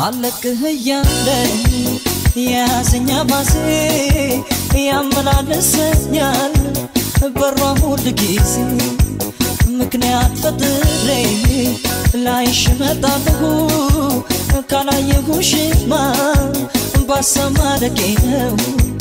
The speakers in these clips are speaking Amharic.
አለቅህ ያለኝ ያዘኛ ባሴ ያመላለሰኛል በሯ ሁል ጊዜ ምክንያት ፈጥሬ ላይሽ መጣሁ ካላየሁሽማ ባሰማረቄ ነው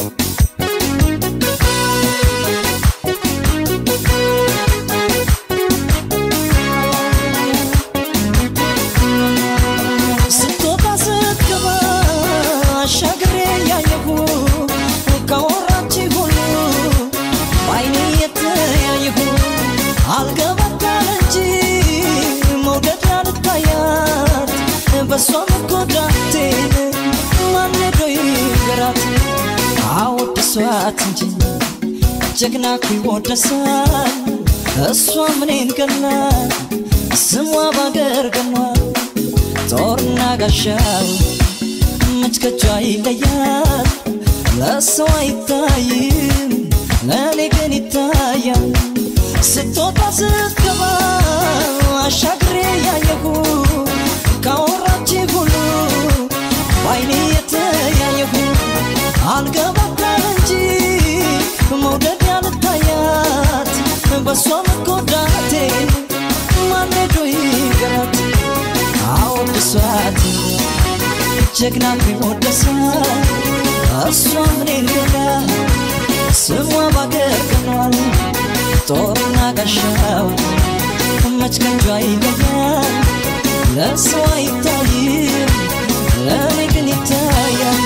بسوم كوداتي ما ندوي غرات عود سواتنجي جغناكي ودسان اسوم منين كنا سموا باغر كنا تورنا غشاو متكجاي ليال لا سواي تايم لا لكني تايم ستوتا ستكبا شاكري يا يهو كاوراتي بولو بايني يتيايهو الغبطانجي مودد يالتايات بسوم كوداتي ما ندوي غرات عود سواتي جغناكي ودسان اسوم منين كنا سموا باغر كنوال تورنا غشاو متكنجاي ليال لا سواي تايم لا نقني تايم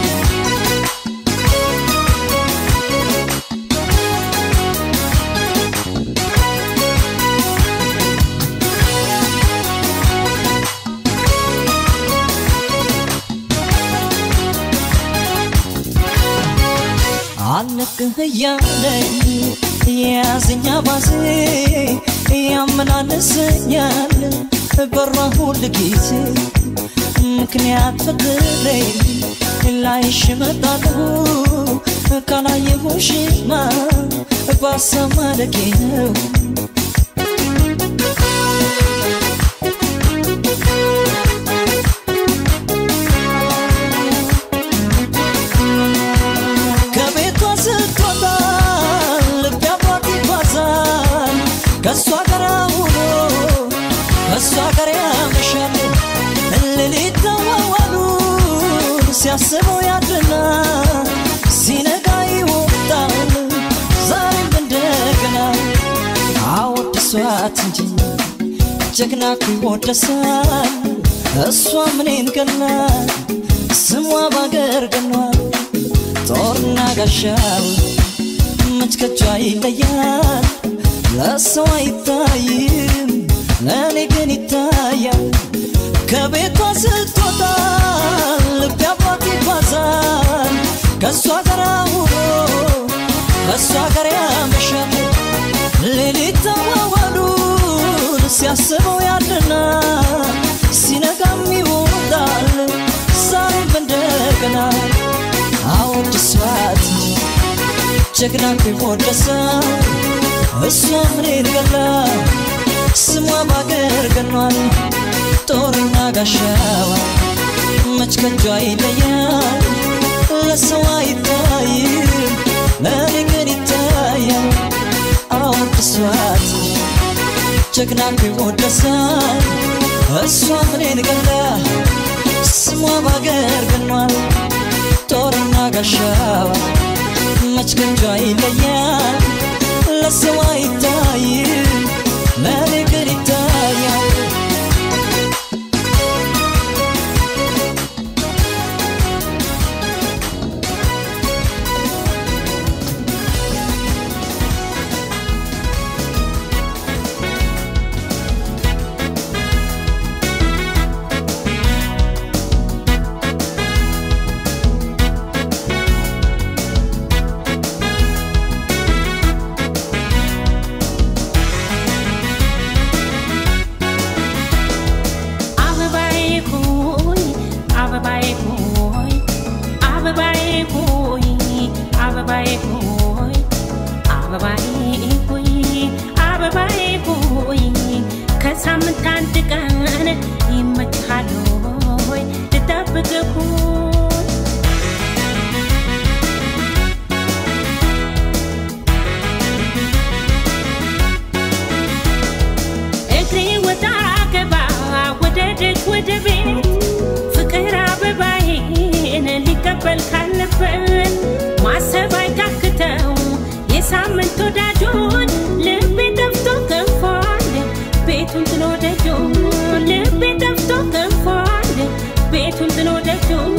علق يالي يا زنيا باسي يا منانسيال برا ሁል ጊዜ ምክንያት ፈጥሬ ላይሽ መጣሁ ካላየሁሽማ ባሰማረቄ ነው ከቤቷ ስትወጣ ልቤ አብሯት ይጓዛል ከሷ ጋር ውሎ ከሷ ጋር ያመሻል ሌሊት ተዋዋሉ ሲያስበው ያድርና ሲነጋ ይወጣል ዛሬም እንደገና አወድሷት እንጂ ጀግናኩ ይወደሳል እሷ ምኔን ገና ስሟ ባገር ገኗል ጦርና ጋሻው መችከቿ ይለያል ለሰው አይታይም ለኔ ግን ይታያል ከቤቷ ስትወጣ ልቤ አብሯት ይጓዛል ከሷ ጋር ውሎ ከሷ ጋር ያመሻል ሌሊት ተዋዋሉን ሲያስበው ያድርና ሲነጋም ይወጣል ዛሬም እንደገና አወድሷት ጀግናኩ ይወደሳል እሷ ምኔን ገላ ስሟ ባገር ገኗል ጦርና ጋሻዋ መችከጇ ይለያል ለሰው አይታይም ለኔ ግን ይታያል አወድሷት ጀግናኩ ይወደሳል እሷ ምኔን ገላ ስሟ ባገር ገኗል ጦርና ጋሻዋ መችከጇ ይለያል ለሰው አይታይም ለኔ ግን ይታያል Cause I'm a tantican, you might have ካለበት ማሰብ አይታክተው የሳምንት ወዳጁን ልቤ ጠፍቶ ከንፏል ቤቱን ጥሎ ደጁን ልቤ ጠፍቶ ከንፏል ቤቱን ጥሎ ደጁን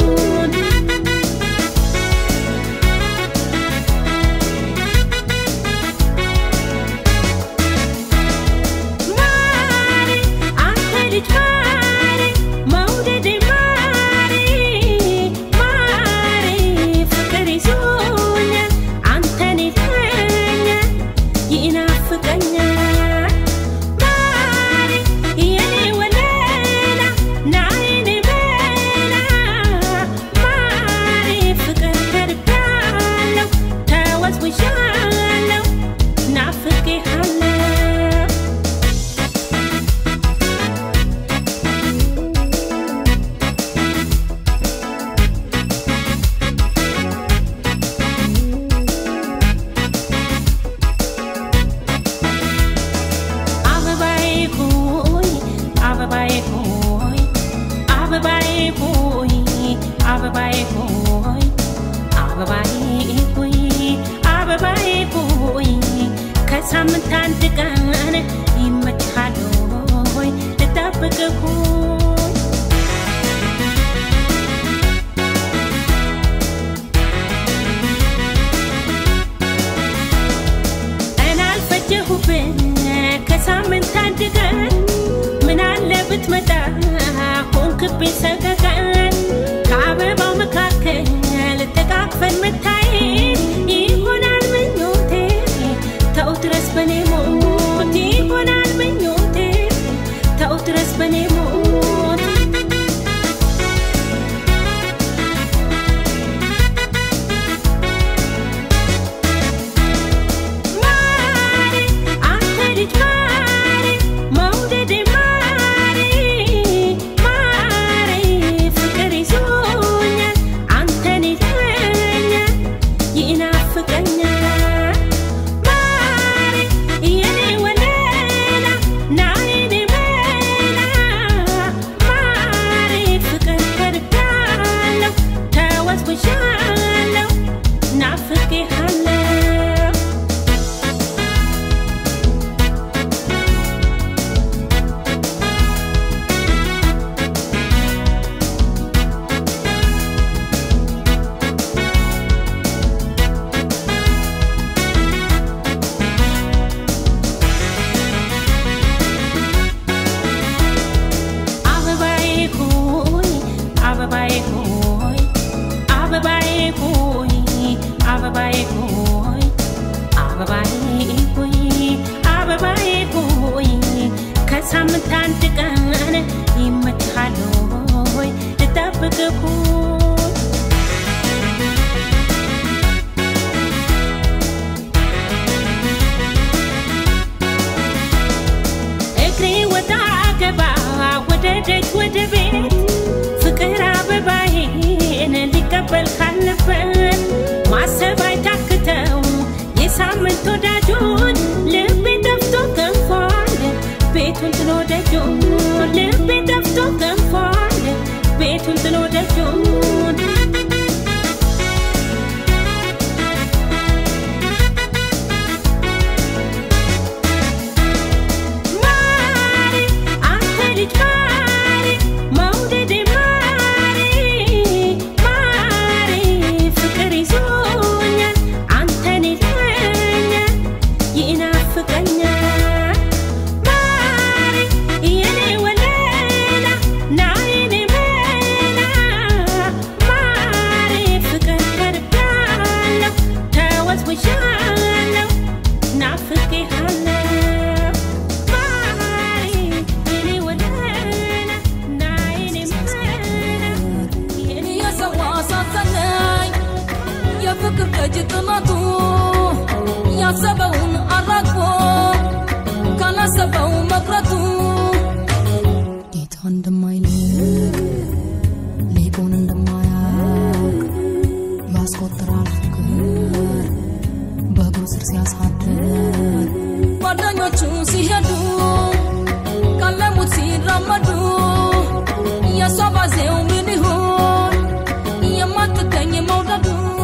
Ya só fazer menino, ya mata tem moldado.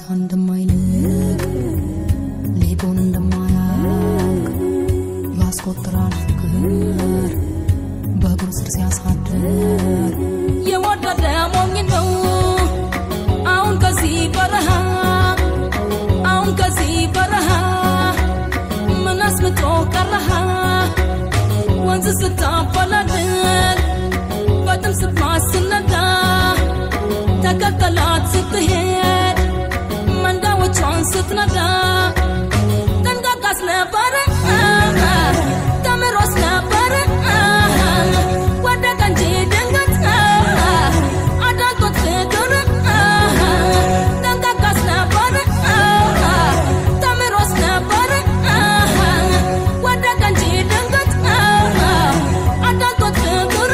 እንደማይልቅ ሌቦን እንደማያውቅ ያስቆጥራል ፍቅር በእግሩ ስር ሲያሳድር የወደደ ሞኝ ነው አሁን ከዚህ በረሃ ምን አስምጦ ቀረሃ ወንዝ ስታፈላልግ በጥም ስትማስነዳ ተከተላት ስትሄድ መንዳዎቿን ስትነዳ ደንጋጋስ ነበረ ተምሮስ ነበረ ወደቀ እንጂ ድንገት አዳልጦት ፍቅር ደንጋጋስ ነበረ ተምሮስ ነበረ ወደቀ እንጂ ድንገት አዳልጦት ፍቅር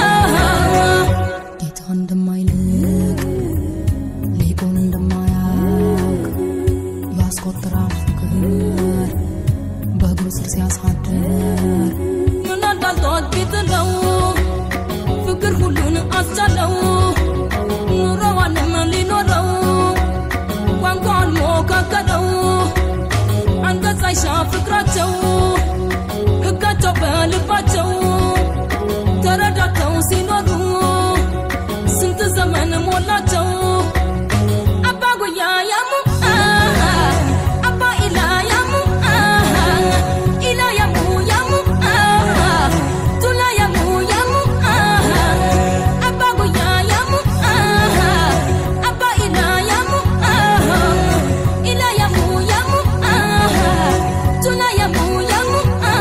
ጌታ እንደማይልቅ ሌቦን እንደማያውቅ ያስቆጥራል ፍቅር በእግሩ ስር ሲያሳድር ምን አዳልጦት ቢጥለው ፍቅር ሁሉን አስቻለው ኑሮዋንም ሊኖረው ቋንቋን ሞካከለው አንገት ሳይሻ ፍቅራቸው ሕጋቸው በልባቸው ተረዳተው ሲኖሩ ስንት ዘመን ሞላቸው አባ ጎያ ያሙ አባ ኢላ ያሙ ኢላ ያሙ ያሙ ቱላ ያሙ ያሙ አባ ጎያ ያሙ አባ ኢላ ያሙ ኢላ ያሙ ያሙ ቱላ ያሙ ያሙ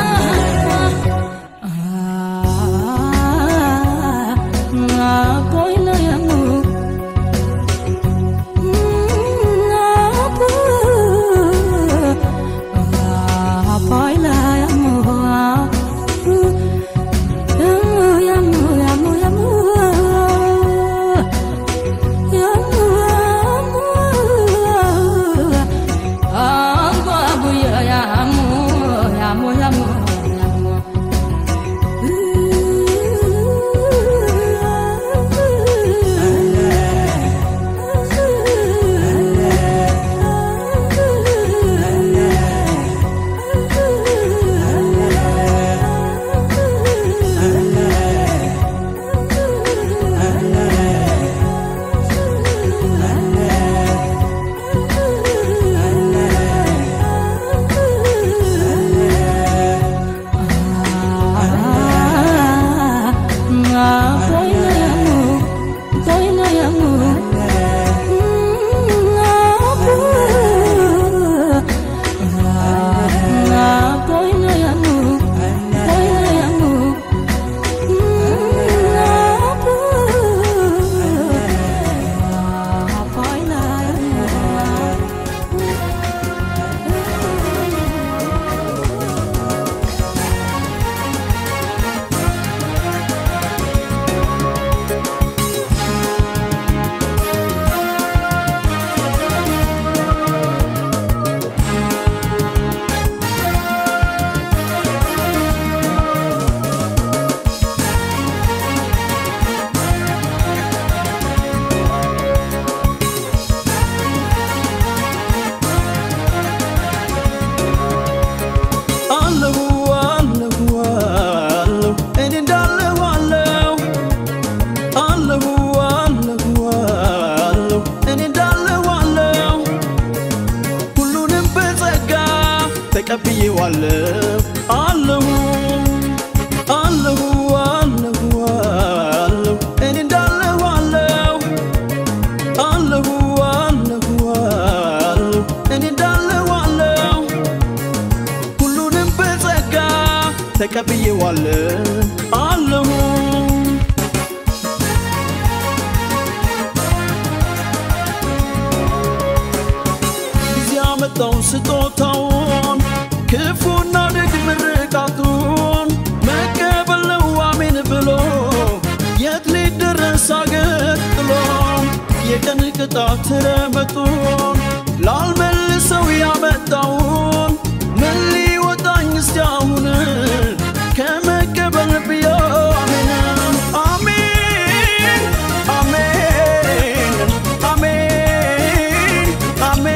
boyna yamu boyna yamu yamu yamu yamu yamu yamu yamu ስጦታውን ክፉና ደግ ምርቃቱን መቀበል ነው አሜን ብሎ የት ሊደረስ አገር ጥሎ የቀን ቅጣት ረመጡን ላልመልሰው ያመጣውን ምን ሊወጣኝ እስካሁን ከመቀበል ቢያሜን አሜን አሜን አሜን አሜን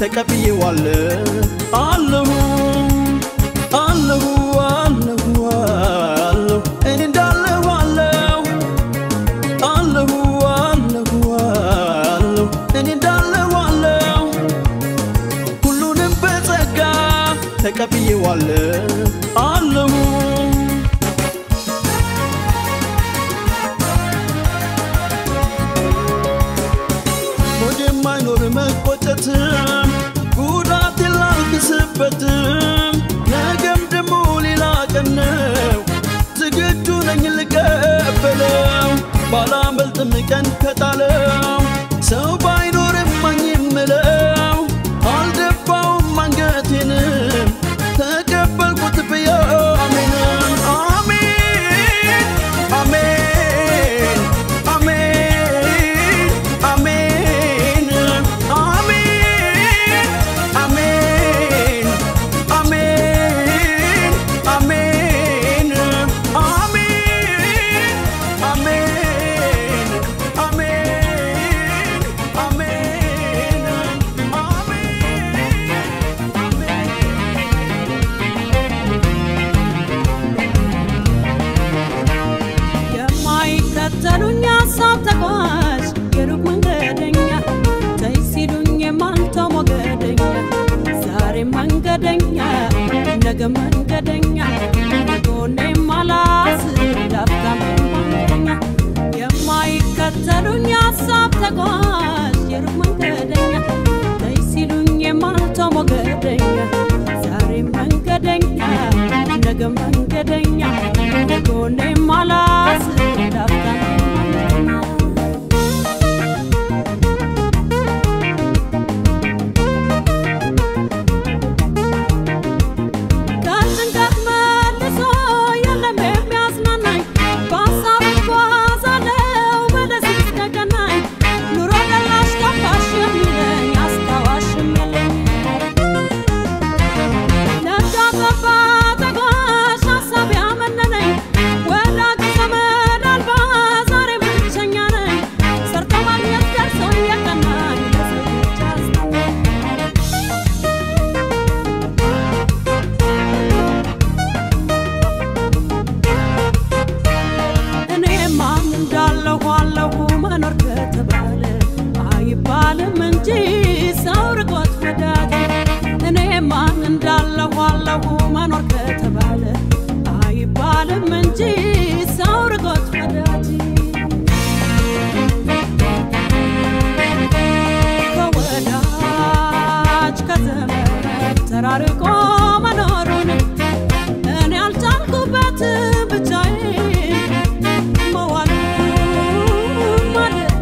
ተቀብዬዋለሁ አለሁ አለሁ አለሁ አለሁ እኔ እንዳለሁ አለሁ አለሁ አለሁ አለሁ እኔ እንዳለሁ አለሁ ሁሉንም በጸጋ ተቀብዬዋለሁ አለሁ ማይኖር መቆጨትም ጉዳት ላልክስበትም ነገም ደሞ ሌላ ቀን ነው ዝግጁ ነኝ ልቀበለው ባላመልጥም ቀን ከጣለው ሰው ባይኖርም ማኝምለው አልደፋውም አንገቴንም ተቀበልኩት በአሜን አሜን አሜን አሜን የማይከተሉኝ ሀሳብ ተጓዥ የሩቅ መንገደኛ ተይሲሉኝ የማልተው ሞገደኛ ዛሬ መንገደኛ ነገ መንገደኛ ጎኔ ማላስ ዳፍታ መንገደኛ የማይከተሉኝ ሀሳብ ተጓዥ የሩቅ መንገደኛ ተይሲሉኝ የማልተው ሞገደኛ ዛሬ መንገደኛ ነገ መንገደኛ ጎኔ ማላስ ዳፍታ ተራርቆ መኖሩን እኔ አልቻልኩበት ብቻዬን መዋሉ ማለት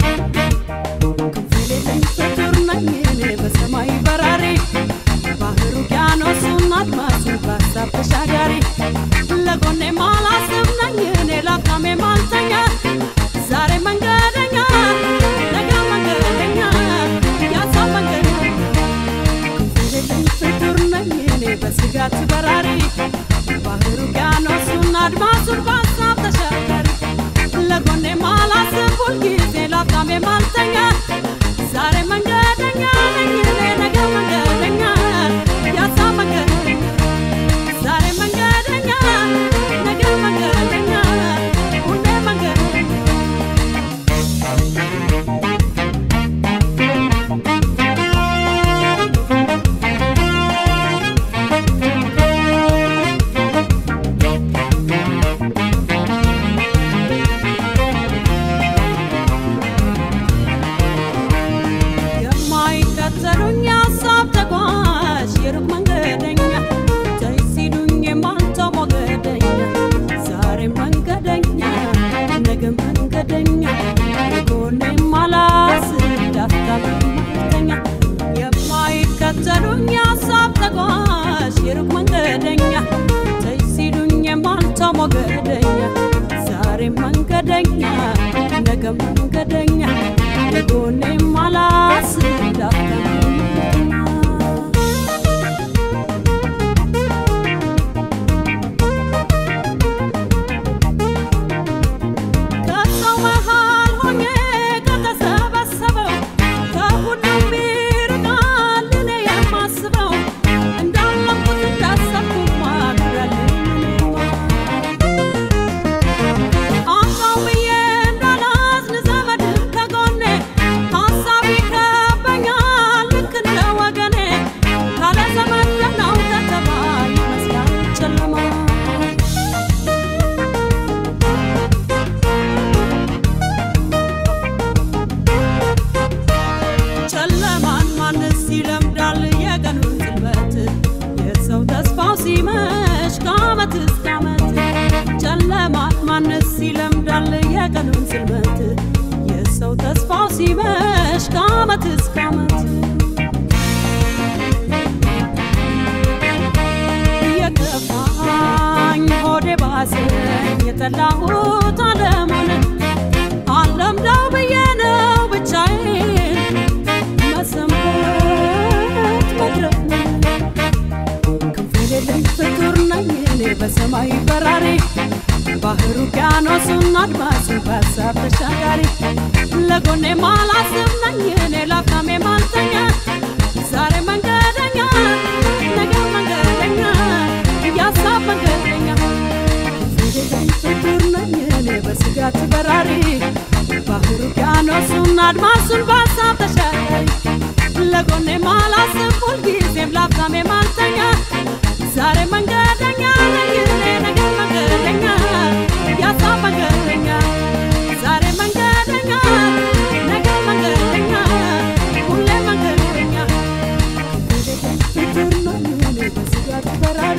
ክንፍ ፍጡር ነኝ እኔ በሰማይ በራሪ ባህሩ ውቅያኖሱን አድማሱን በሀሳብ ተሻጋሪ ለጎኔ ማላስብ ነኝ እኔ ላካሜ ማልተኛ ዛሬ መንገደኛ ነገ መንገደኛ ያሰው መንገደኛ ፍጡር ነኝ ከዓመት እስከ ዓመት ጨለማት ማነስ ይለምዳል የቀኑን ጽልመት የሰው ተስፋው ሲመሽ ከዓመት እስከ ዓመት የከፋኝ ሆዴ ባሰኝ የጠላሁት ዓለሙን አለምዳው ብዬ ነው ብቻዬን መሰንበት መድረክ ነው ክንፍ የሌለኝ ፍጡር ነኝ እኔ በሰማይ በራሪ ባህር ውቅያኖሱን አድማሱን በሀሳብ ተሻጋሪ ለጎኔ ማላስብ ነኝ እኔ ላፍታሜ ማልተኛ ዛሬ መንገደኛ ነገ መንገደኛ የሀሳብ መንገደኛ ክንፍ የሌለኝ ፍጡር ነኝ እኔ በስጋት በራሪ ባህር ውቅያኖሱን አድማሱን በሀሳብ ተሻጋሪ ለጎኔ ማላስብ ሁልጊዜም ላፍታሜ ማልተኛ ዛሬ መንገደኛ ነኝ እኔ ነገ መንገደኛ የሀሳብ መንገደኛ ዛሬ መንገደኛ ነገ መንገደኛ ሁሌ መንገደኛ ፍቅር ነው እኔ በስጋት በራሪ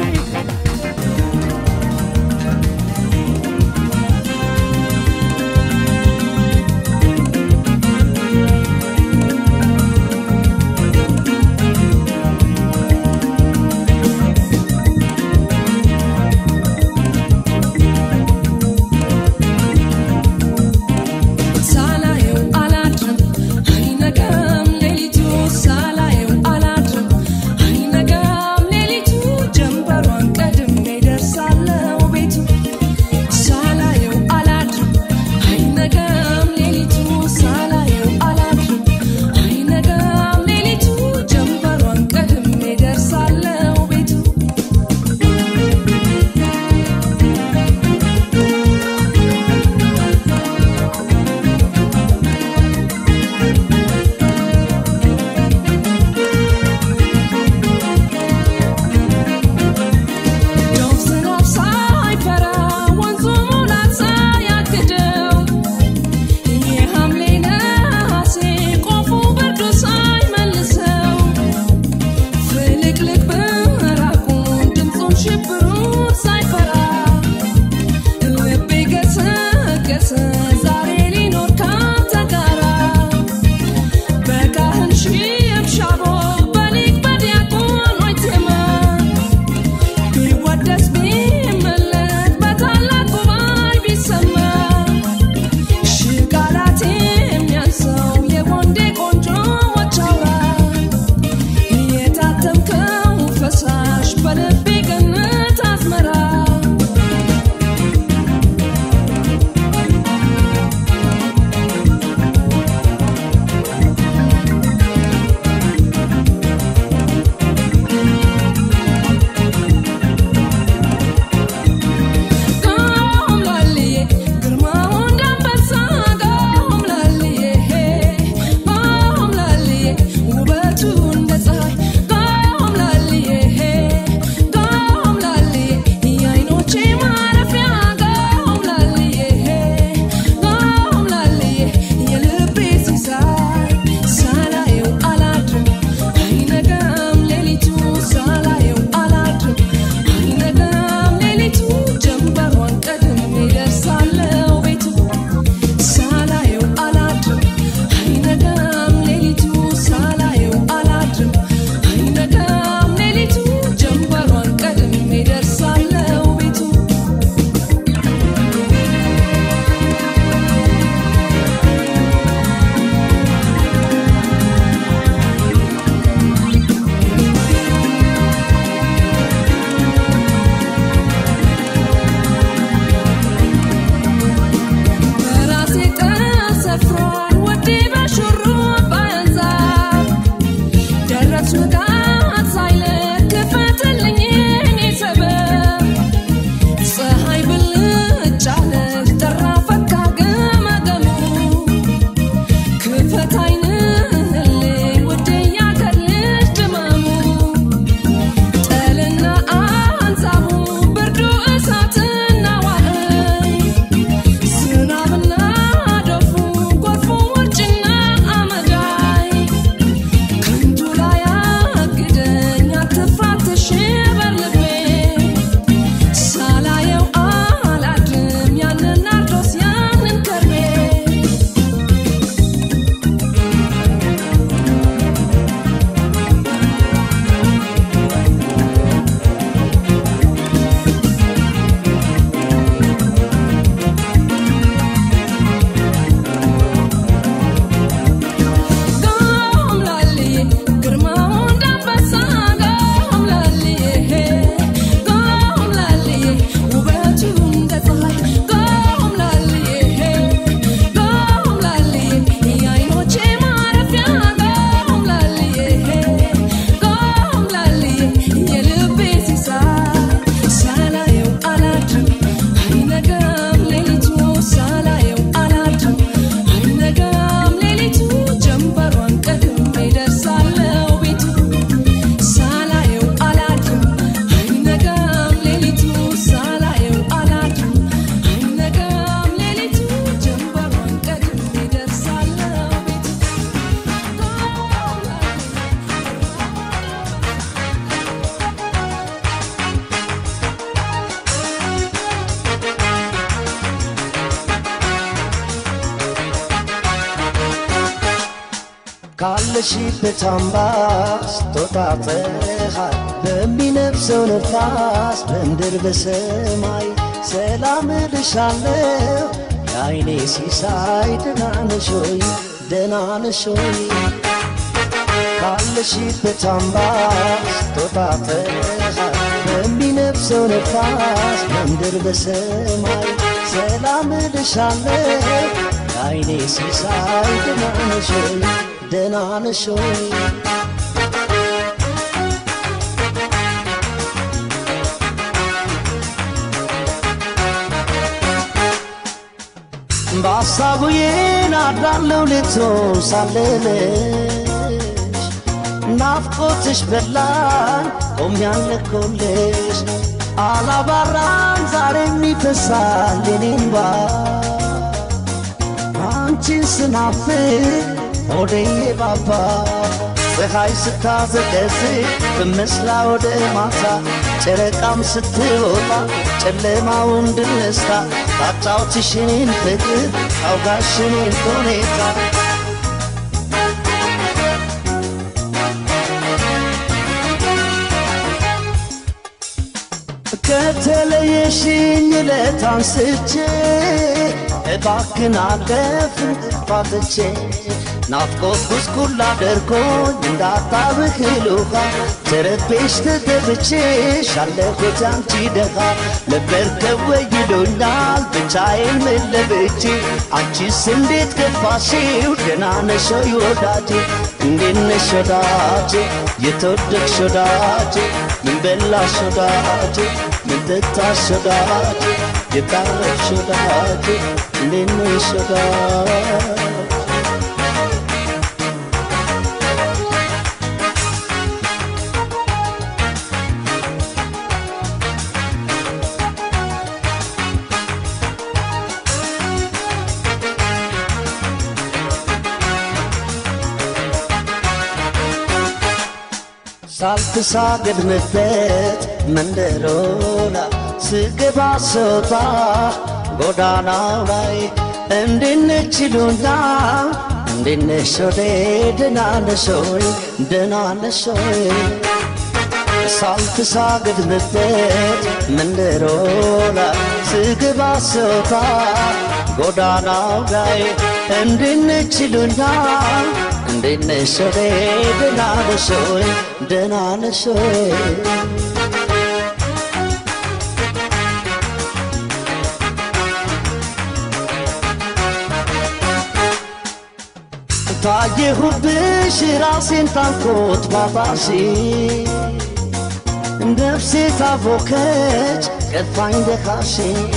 ካለሽበት አምባ ስትወጣ ፀሐይ በሚነፍሰው ነፋስ በምድር በሰማይ ሰላም እልሻለሁ የዓይኔ ሲሳይ ደህና ነሽ ሆይ ደህና ነሽ ሆይ ካለሽበት አምባ ስትወጣ ፀሐይ በሚነፍሰው ነፋስ በምድር በሰማይ ሰላም እልሻለሁ የዓይኔ ሲሳይ ደህና ነሽ ሆይ ደህና ነሽ ሆይ በሐሳቡ የናዳለው ልቶ ሳለለሽ ናፍቆትሽ በላን ቆም ያለኮልሽ አላባራን ዛሬም ይፈሳል የኔ እንባ አንቺን ስናፍቅ ሆዴ ባባ ፀሐይ ስታዘቀዝቅ በመስላ ወደ ማታ ጨረቃም ስትወጣ ጨለማውን ድል ነስታ ታጫውትሽ እኔን ፍቅር ታውጋሽ እኔን ሁኔታ ከተለየሽኝ ዕለት አንስቼ እባክን አለፍን ፋትቼ ናፍቆት ጉስቁል አድርጎኝ እንዳታብክል ውሃ ተረቤሽ ተደብቼሽ አለሁት አንቺ ደኻ ለበርከብ ወይዶኛል ብቻዬን ምን ለብቼ አንቺስ እንዴት ገፋሽው ደህና ነሽ ወይ ወዳጄ እንዴት ነሽ ወዳጄ የተወደድሽ ወዳጄ ምን በላሽ ወዳጄ ምን ጠጣሽ ወዳጄ የታረፍሽ ወዳጄ እንዴት ነሽ ወዳጄ ሳልተሳገድምበት መንደሮላ ስገባ ስወጣ ጎዳናው ላይ እንዴት ነሽ ይሉኛል እንዴት ነሽ ወዴ ደህና ነሽ ሆይ ደህና ነሽ ሆይ ሳልተሳገድምበት መንደሮላ ስገባ ስወጣ ጎዳናው ላይ እንዴት ነሽ ይሉኛል እንዴት ነሽ ወዴ ደህና ነሽ ሆይ ደህና ነሽ ሆይ ታየሁብሽ ራሴን ታንኮት ባባሲ ነፍሴ ታቦከች ከፋኝ ደካሽ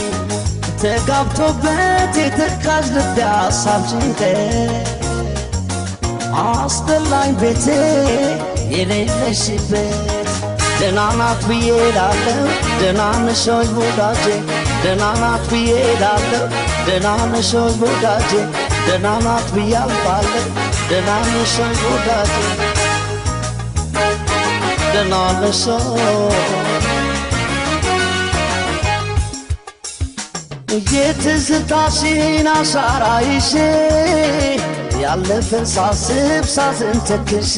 ተጋብቶበት የተካዝ ልብ ያሳብ ጭንቀት አስጠላኝ ቤቴ የሌለሽበት ደህና ናት ብዬ እላለሁ ደህና ነሽ ወይ ወዳጄ ደህና ናት ብዬ እላለሁ ደህና ነሽ ወይ ወዳጄ ደህና ናት ብዬ አልፋለሁ ደህና ነሽ ወይ ወዳጄ ደህና ነሽ የትዝታሽን አሻራ ይዤ ያለፈን ሳስብ ሳዝን ተክዤ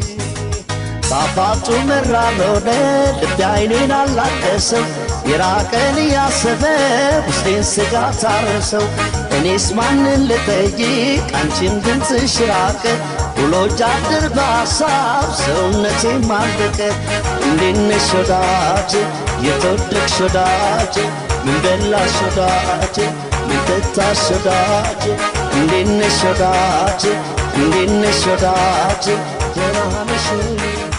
ባፋጩ መራለሆነ ልቤ ዓይኔን አላቀሰው የራቀን እያሰበ ውስጤን ስጋት አረሰው እኔስ ማንን ልጠይቅ አንቺን ድምፅሽ ራቀ ውሎ ጃድር በሐሳብ ሰውነቴም አለቀ እንዴት ነሽ ወዳጄ የተወደድሽ ወዳጄ ምን በላሽ ወዳጄ ምን ጠጣሽ ወዳጄ እንዴት ነሽ ወዳጄ እንዴት ነሽ ወዳጄ ደህና ነሽ